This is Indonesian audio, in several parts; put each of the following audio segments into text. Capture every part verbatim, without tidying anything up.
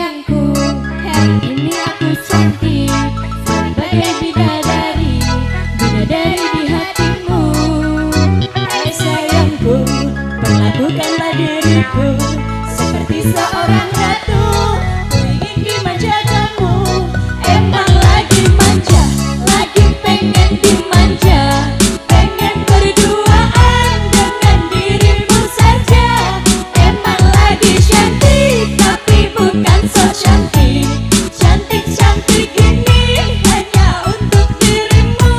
sayangku, hari ini aku cantik sebagai bidadari, bidadari di hatimu. Hai sayangku, perlakukanlah diriku seperti seorang ratu. Ku ingin dimanja kamu, emang lagi manja, lagi pengen dimanja. Pengen berduaan dengan dirimu saja. Emang lagi cantik, tapi bukan so cantik. Cantik-cantik ini hanya untuk dirimu.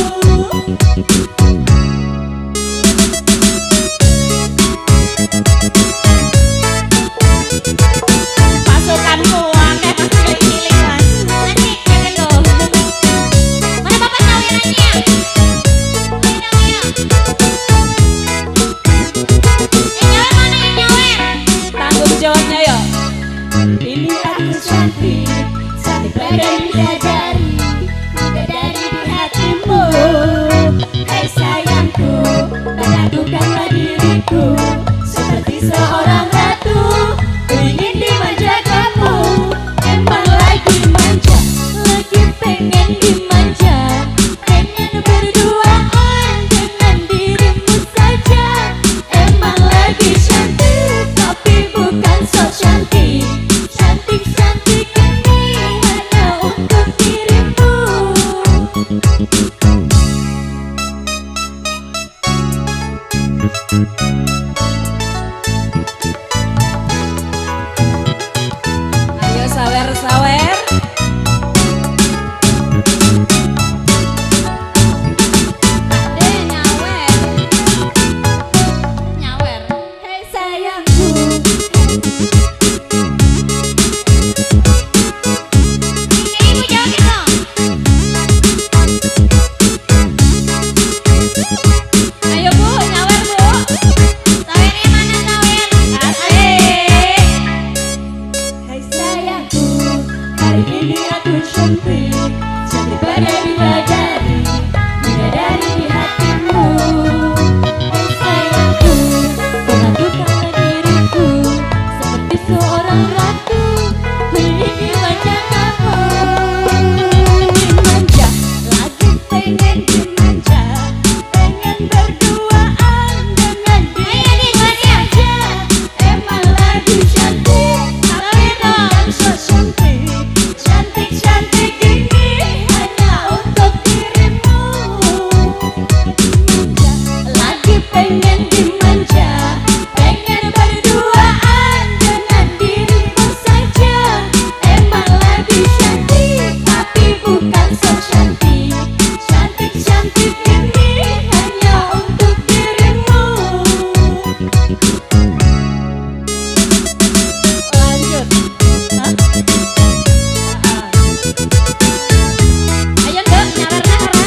Pasukanku akeh masih cilik mas. Nanti keren loh. Mana bapak tawirannya? Yang nyawer mana yang nyawer? Tanggung jawabnya ya. Ini aku cantik, cantik bagai bidadari, bidadari di hatimu. Hai sayangku, perlakukanlah diriku seperti seorang ratu. Ku ingin dimanja kamu, emang lagi manja, lagi pengen dimanja. Pengen berduaan dengan dirimu saja. Emang lagi cantik, tapi bukan so cantik. Cantik-cantik ini hanya untuk dirimu. Ayo sawer-sawer. Ade nyawer. Nyawer. Hei sayangku. Ibu jawab gitu. Ayo bu, nyawer bu. Sawernya mana sawer? Asik. Hai sayangku, hari ini aku cantik, cantik bagai bidadari, bidadari di hatimu. Hai sayangku, perlakukanlah diriku seperti seorang ratu. Ku ingin dimanja kamu, dimanja, lagi pengen dimanja. Pengen berduaan dengan dirimu saja. Emang lagi cantik, tapi bukan so cantik. Cantik-cantik ini hanya untuk dirimu. Dimanja, lagi pengen dimanja. Pengen berduaan dengan dirimu saja. Emang lagi cantik, tapi bukan so cantik. Cantik-cantik ini hanya untuk dirimu. Lanjut. Hah? Ayo dok, nyawer nyawer.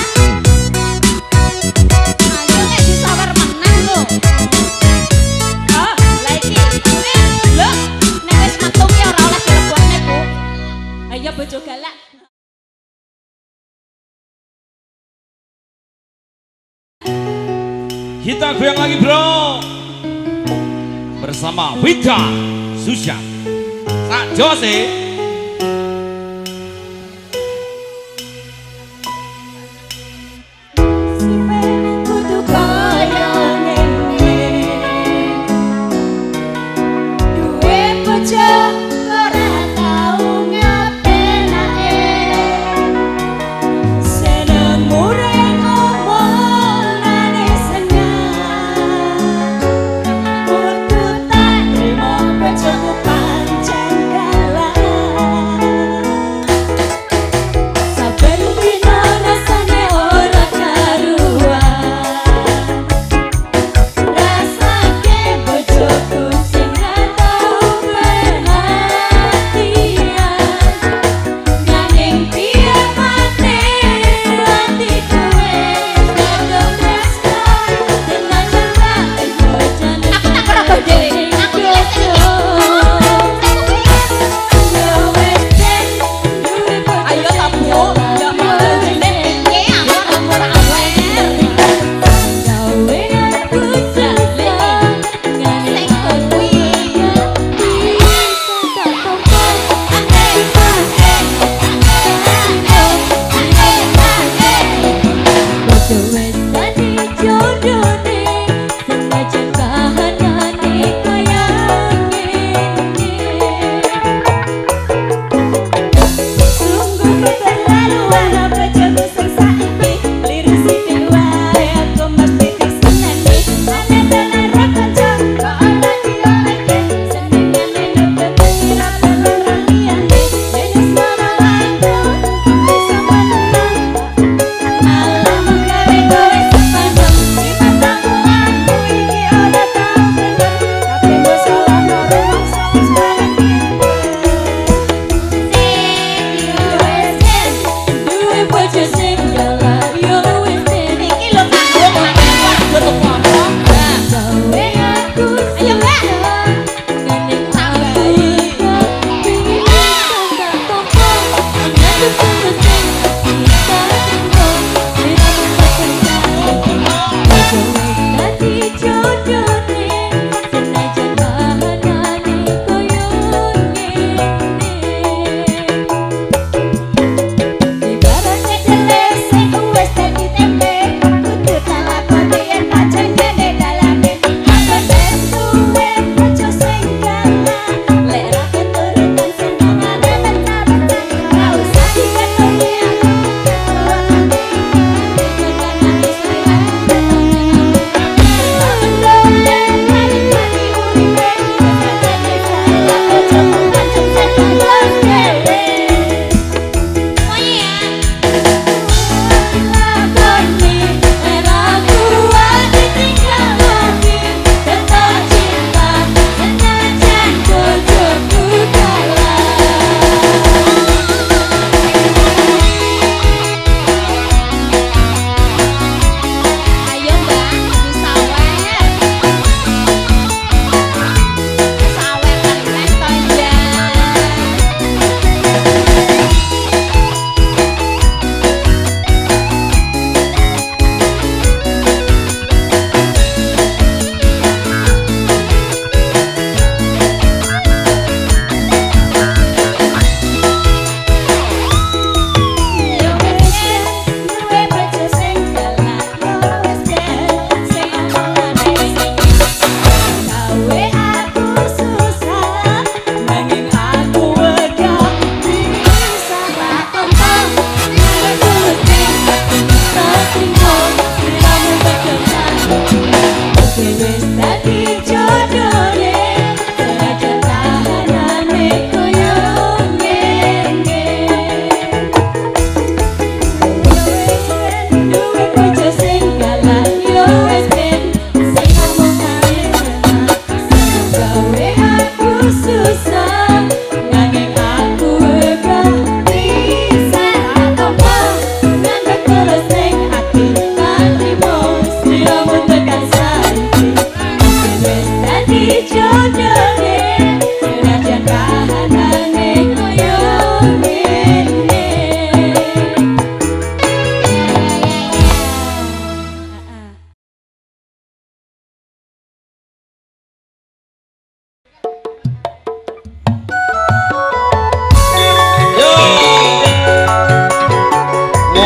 Ayo nek disawer menang lo. Oh, lagi. Eh, lo nek wis metu ki ora oleh direbutne, Bu. Ayo bojo galak. Kita goyang lagi bro, bersama Wika Susya Sak Jose. Kudu kaya ngene, duwe bojo ora tau ngapenake. Seneng mure ngomongane seneng, kudu tak trimo bojoku pancen galak.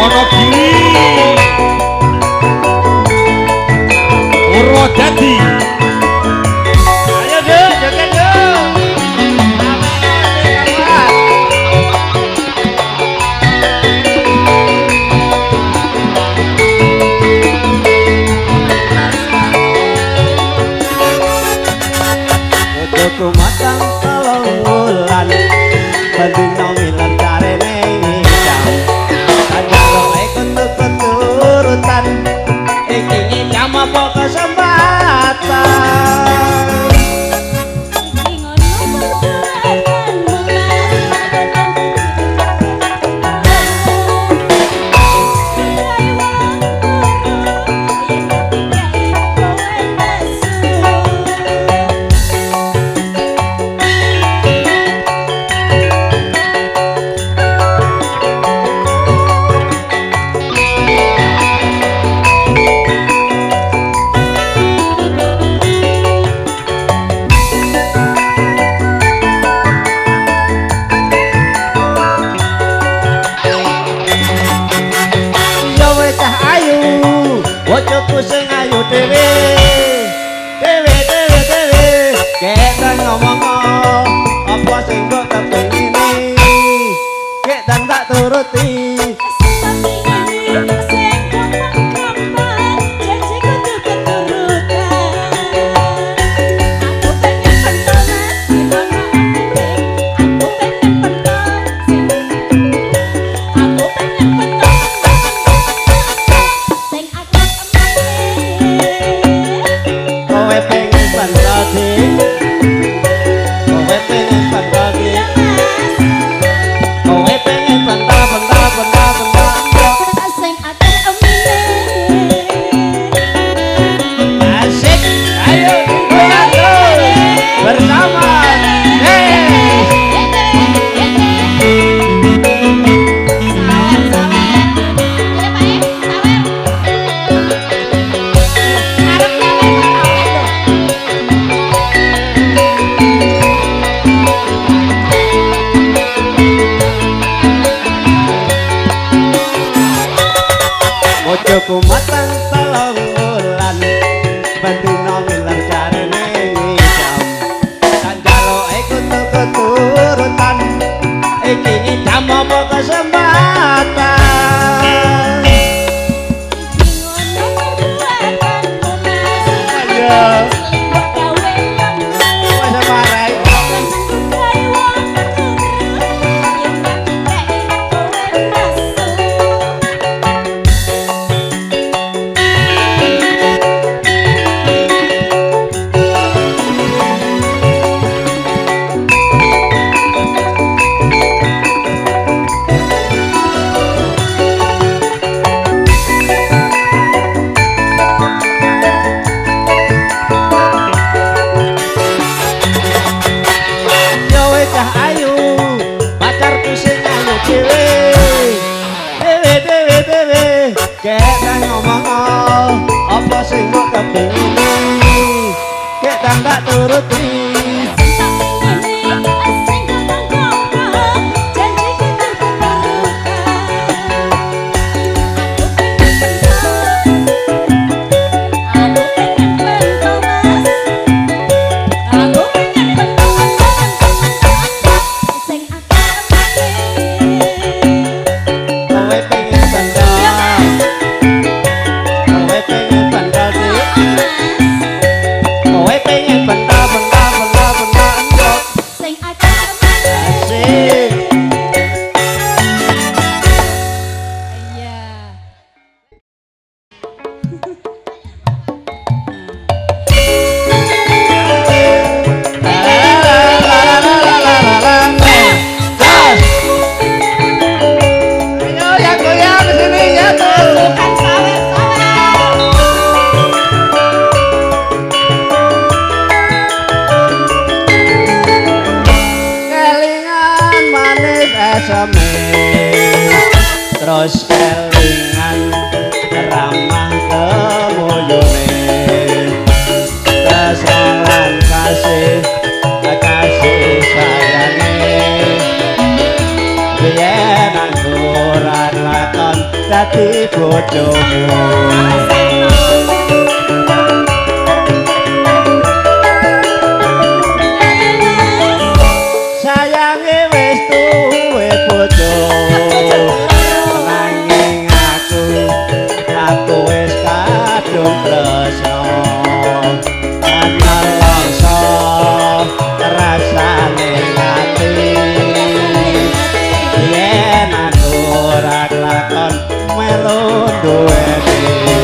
Wonogiri Purwodadi. Ayo Dek, joget dong. Bojoku matang telung wulan bendina milan carene ngidam kanjaloke keturutan iki ngidam apa kesempatan bojoku sing ayu dhewe dhewe dhewe dhewe ketan ngomong apa sing kok kepengine ketan tak turuti bojoku matang telung wulan bendina milar carene ngidam kanjaloke keturutan iki ngidam apa kesempatan ketan ngomong apa sing kok kepengine ketan tak turuti terus kelingan ramah kemuyune kesalan kasih kasih sayange biyen angguran lakon dadi bojomu. Sayange wis tuwe bojo nanging aku aku wis kadung tresno nelongso rasane ati yen aku ora kelakon melu duweni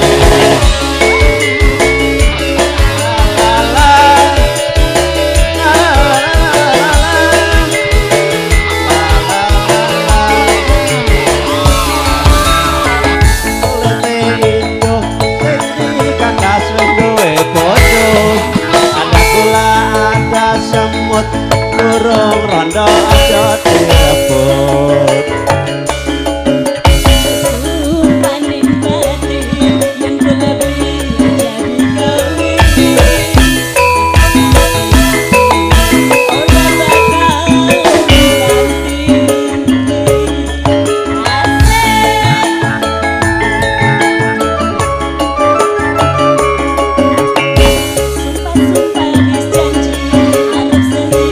semut burung rondo aja direbut paning pati yang terlebih jadi kawin orang bakal ganti sumpah-sumpah wis janji arep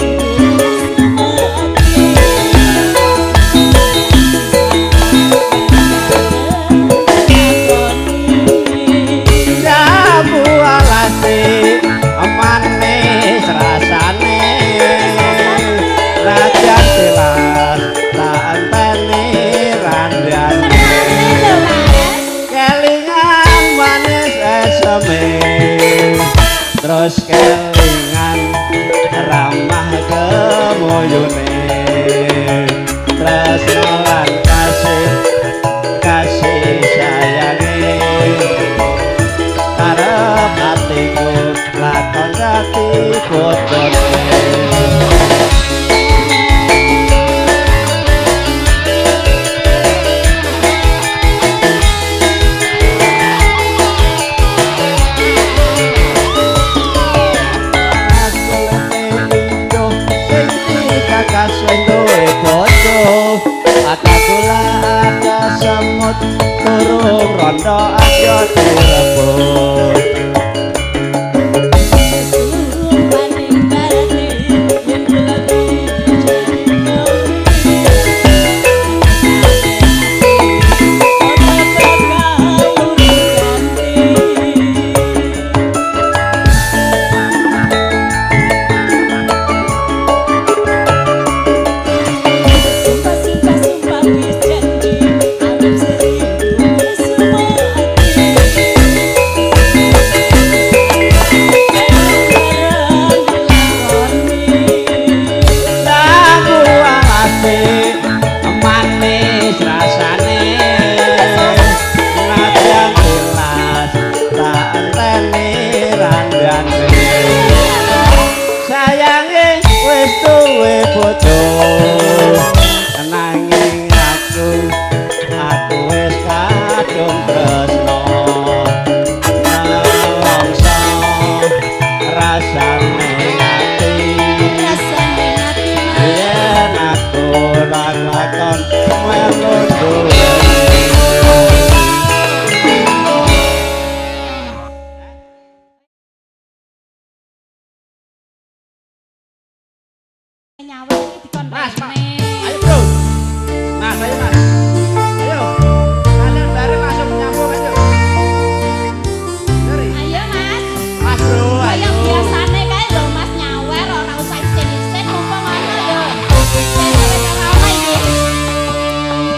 manis rasane raja jelas tak enteni randane kelingan manis eseme terus kelingan ramah kemoyone tresno lan kasih kasih sayange karep hatiku lakon dadi bojone semut burung rondo aja direbut paning pati yang terlebih jadi kawin orang bakal ganti sumpah-sumpah sumpah wis janji arep seribu semua manis rasane ngajan jelas tak enteni randane sayange wis tuwe bojo nanging aku aku wis kadung tresno nelongso rasane ati rasane ati yen aku ora lakon melu duweni nyawa iki dikon Mas, Mas. rene. Ayo bro, mas ayo mas, ayo kalian bareng langsung menyambung aja. Dari Ayo Mas. mas bro, Kaya ayo. biasane kae lho Mas nyawer ora usah isin-isin mumpung ana yo. Dene wis ora ana iki.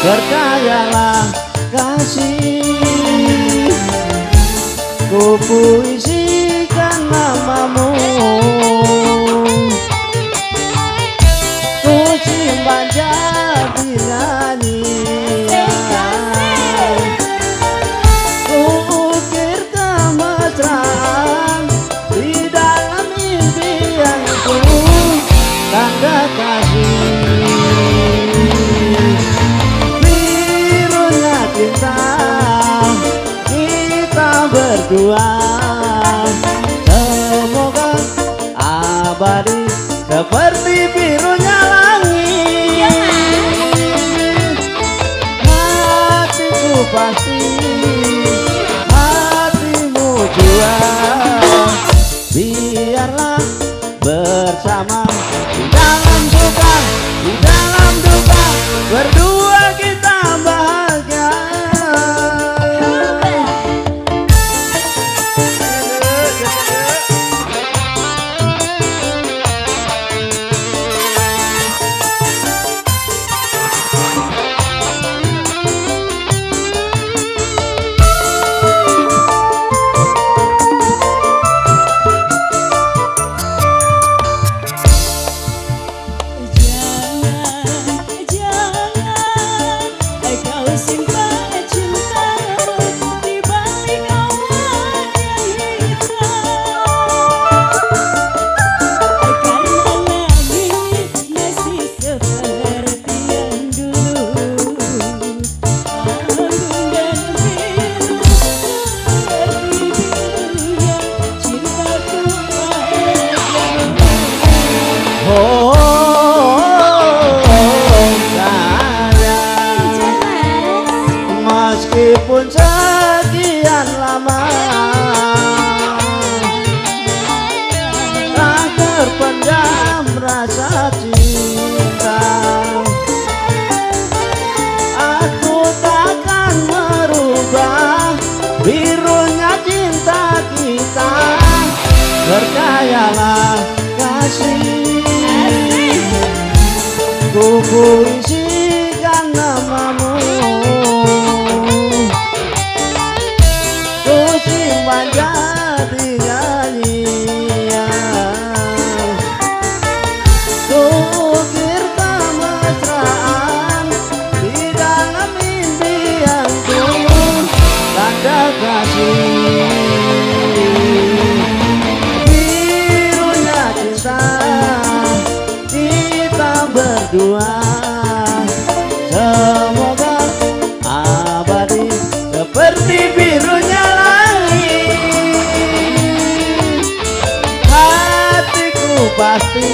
percayalah kasih, ku puisikan namamu, ku simpan jadi nyanyian, ku ukir kemesraan di dalam impianku, tanda kasih. Birunya cinta kita berdua, semoga abadi seperti birunya langit. Hatiku pasti, hatimu juga, biarlah bersama di dalam suka, di dalam duka, berdua kita bahagia. Oh, sayang, meskipun sekian lama tak terpendam rasa cinta, aku takkan merubah birunya cinta kita. Percayalah kasih, ku puisikan namamu, ku simpan jadi nyanyian, ku ukir kemesraan di dalam impianku, tanda kasih. Birunya cinta kita berdua, semoga abadi seperti birunya langit. Hatiku pasti,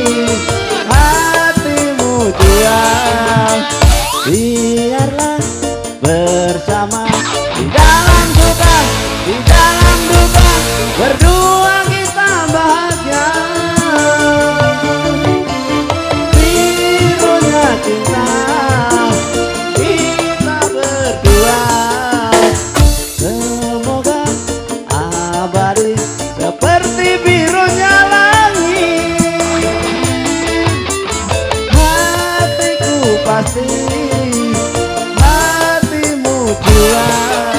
hatimu juga, biarlah bersama di dalam suka, di dalam duka, berdua kita bahagia. Cinta kita berdua, semoga abadi seperti birunya langit. Hatiku pasti, hatimu juga,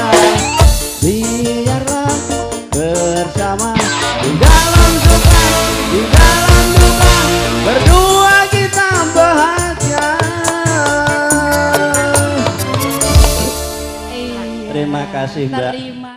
biarlah bersama di dalam suka, di dalam duka, berdua kita bahagia. Terima kasih Mbak. Terima